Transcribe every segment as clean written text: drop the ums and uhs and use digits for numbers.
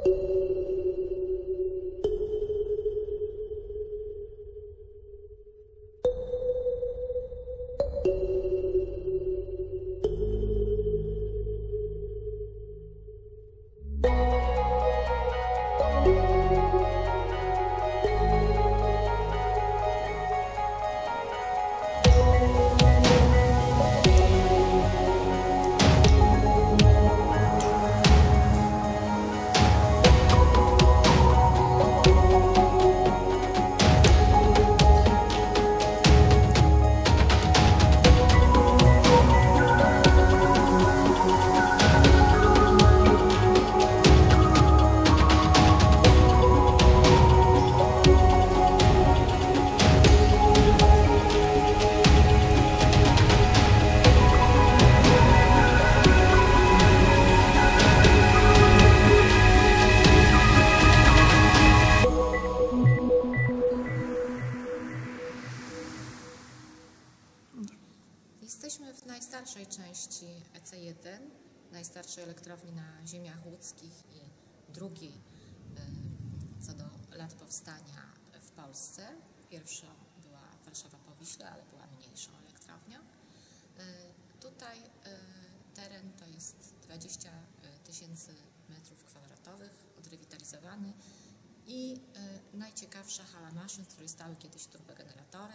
Jesteśmy w najstarszej części EC1, najstarszej elektrowni na ziemiach łódzkich i drugiej co do lat powstania w Polsce. Pierwsza była Warszawa-Powiśle, ale była mniejszą elektrownią. Tutaj teren to jest 20 000 m2 odrewitalizowany i najciekawsza hala maszyn, w której stały kiedyś turbogeneratory.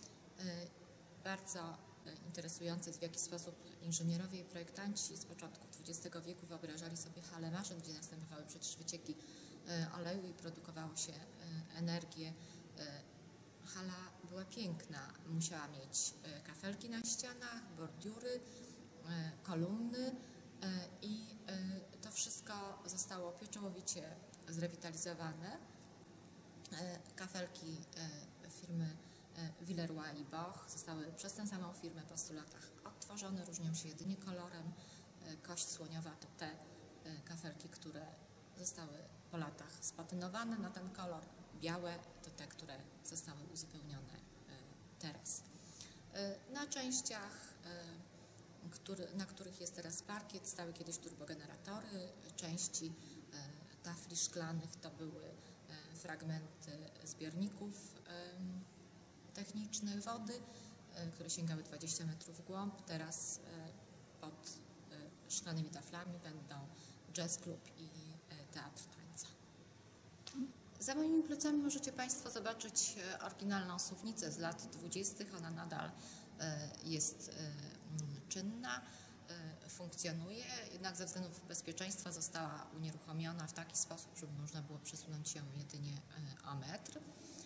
Bardzo interesujące jest, w jaki sposób inżynierowie i projektanci z początku XX wieku wyobrażali sobie halę maszyn, gdzie następowały przecież wycieki oleju i produkowało się energię. Hala była piękna, musiała mieć kafelki na ścianach, bordiury, kolumny i to wszystko zostało pieczołowicie zrewitalizowane. Kafelki firmy Villeroy i Boch zostały przez tę samą firmę po 100 latach odtworzone, różnią się jedynie kolorem. Kość słoniowa to te kafelki, które zostały po latach spatynowane na ten kolor. Białe to te, które zostały uzupełnione teraz. Na częściach, na których jest teraz parkiet, stały kiedyś turbogeneratory. Części tafli szklanych to były fragmenty zbiorników technicznych wody, które sięgały 20 metrów w głąb. Teraz pod szklanymi taflami będą jazz club i teatr tańca. Za moimi plecami możecie Państwo zobaczyć oryginalną suwnicę z lat 20. Ona nadal jest czynna, funkcjonuje, jednak ze względów bezpieczeństwa została unieruchomiona w taki sposób, żeby można było przesunąć się jedynie o metr.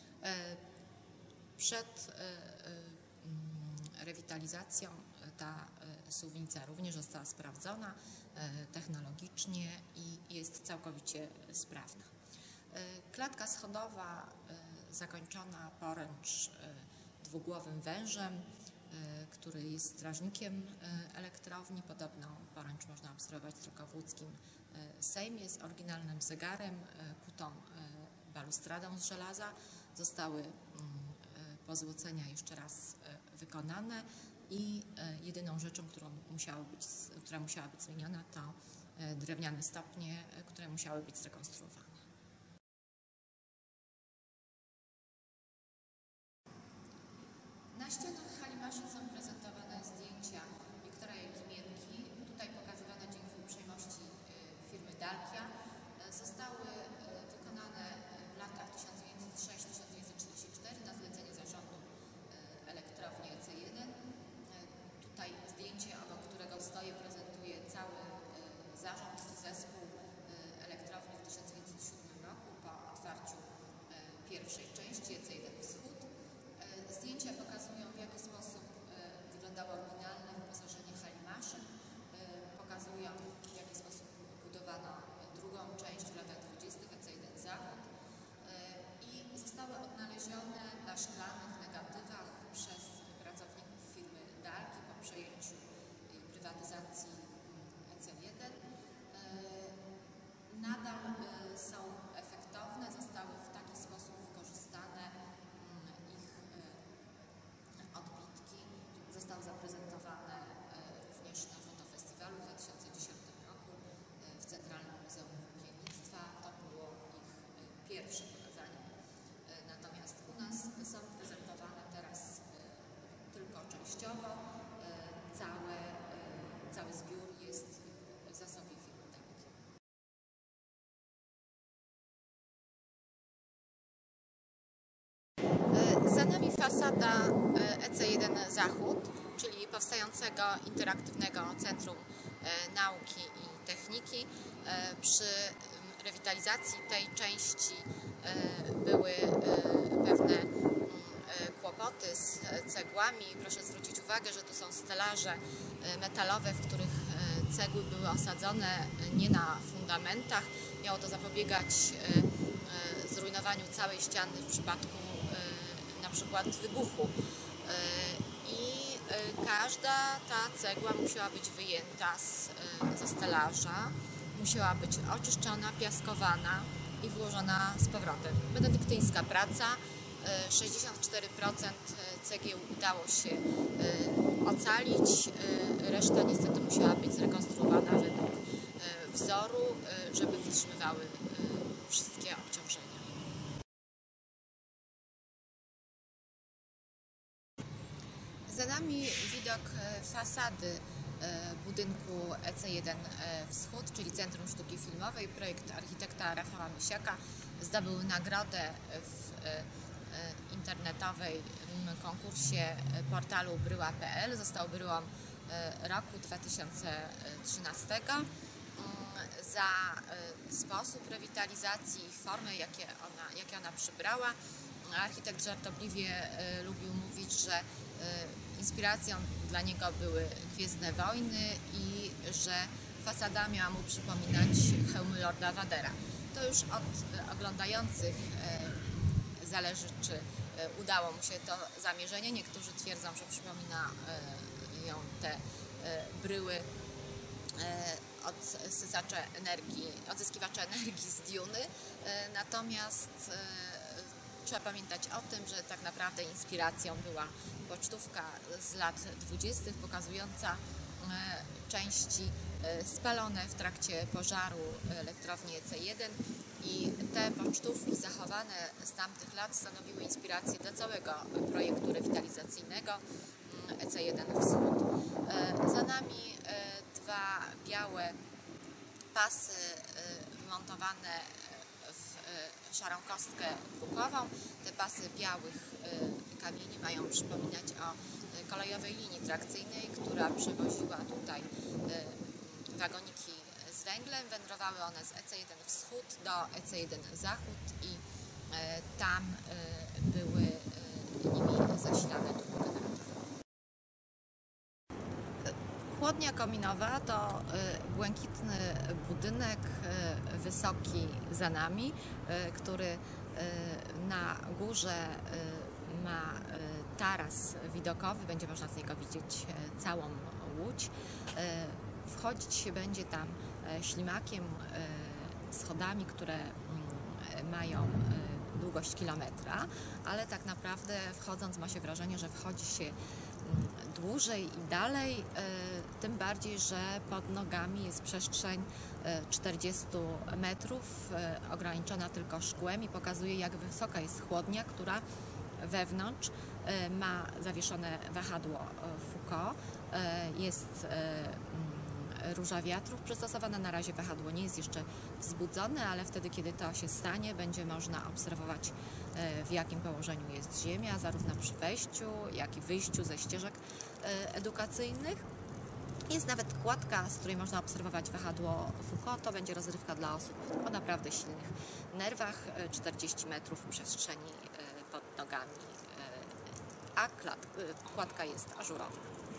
Przed rewitalizacją ta suwnica również została sprawdzona technologicznie i jest całkowicie sprawna. Klatka schodowa zakończona poręcz dwugłowym wężem, który jest strażnikiem elektrowni. Podobną poręcz można obserwować tylko w łódzkim Sejmie z oryginalnym zegarem, kutą balustradą z żelaza. Zostały pozłocenia jeszcze raz wykonane i jedyną rzeczą, która musiała być zmieniona, to drewniane stopnie, które musiały być zrekonstruowane. Na ścianach hali maszyn są prezentowane zdjęcia Wiktora Jakimienki, tutaj pokazywane dzięki uprzejmości firmy Dalkia. Zostały wykonane w latach 1906-1944 na zlecenie zarządu elektrowni EC1. Tutaj zdjęcie, obok którego stoję, prezentuje cały zarząd, zespół elektrowni w 1910 wygląda EC1 Zachód, czyli powstającego interaktywnego Centrum Nauki i Techniki. Przy rewitalizacji tej części były pewne kłopoty z cegłami. Proszę zwrócić uwagę, że tu są stelaże metalowe, w których cegły były osadzone nie na fundamentach. Miało to zapobiegać zrujnowaniu całej ściany w przypadku na przykład wybuchu. I każda ta cegła musiała być wyjęta ze stelaża, musiała być oczyszczona, piaskowana i włożona z powrotem. Benedyktyńska praca. 64% cegieł udało się ocalić, reszta niestety musiała być zrekonstruowana według wzoru, żeby wytrzymywały wszystkie obciążenia. Za nami widok fasady budynku EC1 Wschód, czyli Centrum Sztuki Filmowej. Projekt architekta Rafała Mysiaka zdobył nagrodę w internetowej konkursie portalu bryła.pl. Został bryłą roku 2013 za sposób rewitalizacji i formę, jakie ona przybrała. Architekt żartobliwie lubił mówić, że inspiracją dla niego były Gwiezdne Wojny i że fasada miała mu przypominać hełmy Lorda Vadera. To już od oglądających zależy, czy udało mu się to zamierzenie. Niektórzy twierdzą, że przypomina ją te bryły odzyskiwacze energii z Duny. Natomiast trzeba pamiętać o tym, że tak naprawdę inspiracją była pocztówka z lat 20. pokazująca części spalone w trakcie pożaru elektrowni EC1 i te pocztówki zachowane z tamtych lat stanowiły inspirację dla całego projektu rewitalizacyjnego EC1 Wschód. Za nami dwa białe pasy wymontowane w szarą kostkę brukową. Te pasy białych kamieni mają przypominać o kolejowej linii trakcyjnej, która przewoziła tutaj wagoniki z węglem. Wędrowały one z EC1 Wschód do EC1 Zachód i tam były nimi zasilane turbogeneratory. Chłodnia kominowa to błękitny budynek, wysoki za nami, który na górze ma taras widokowy, będzie można z niego widzieć całą Łódź. Wchodzić się będzie tam ślimakiem, schodami, które mają długość kilometra, ale tak naprawdę wchodząc ma się wrażenie, że wchodzi się dłużej i dalej, tym bardziej, że pod nogami jest przestrzeń 40 metrów, ograniczona tylko szkłem i pokazuje, jak wysoka jest chłodnia, która wewnątrz ma zawieszone wahadło Foucault, jest róża wiatrów przystosowana. Na razie wahadło nie jest jeszcze wzbudzone, ale wtedy, kiedy to się stanie, będzie można obserwować, w jakim położeniu jest Ziemia, zarówno przy wejściu, jak i wyjściu ze ścieżek edukacyjnych. Jest nawet kładka, z której można obserwować wahadło Foucault. To będzie rozrywka dla osób o naprawdę silnych nerwach. 40 metrów przestrzeni pod nogami, a kładka jest ażurowa.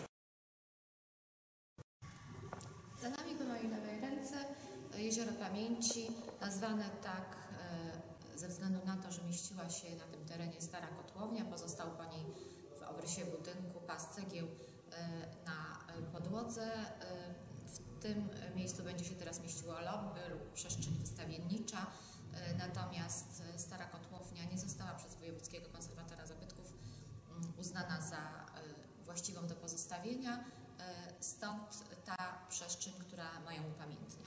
Za nami po mojej lewej ręce Jezioro Pamięci, nazwane tak ze względu na to, że mieściła się na tym terenie stara kotłownia. Pozostał po niej w obrysie budynku pas cegieł na podłodze. W tym miejscu będzie się teraz mieściło lobby lub przestrzeń wystawiennicza. Natomiast stara kotłownia nie została przez Wojewódzkiego Konserwatora Zabytków uznana za właściwą do pozostawienia. Stąd ta przestrzeń, która ma ją upamiętnić.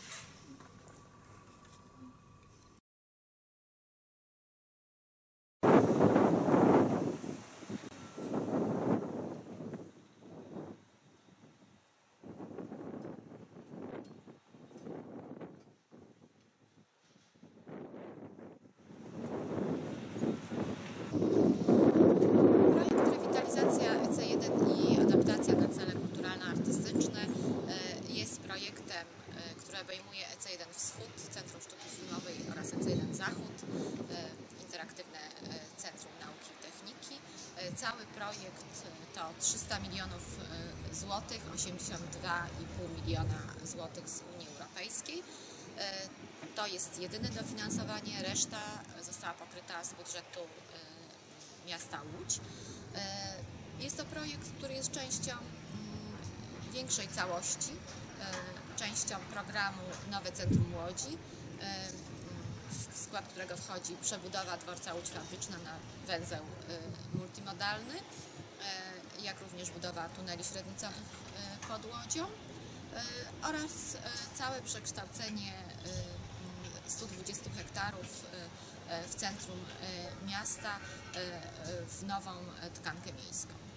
EC1 Wschód, Centrum Sztuki Filmowej oraz EC1 Zachód, interaktywne Centrum Nauki i Techniki. Cały projekt to 300 milionów złotych, 82,5 miliona złotych z Unii Europejskiej. To jest jedyne dofinansowanie, reszta została pokryta z budżetu miasta Łódź. Jest to projekt, który jest częścią większej całości, częścią programu Nowe Centrum Łodzi, w skład którego wchodzi przebudowa dworca Łódź Fabryczna na węzeł multimodalny, jak również budowa tuneli średnicowych pod Łodzią oraz całe przekształcenie 120 hektarów w centrum miasta w nową tkankę miejską.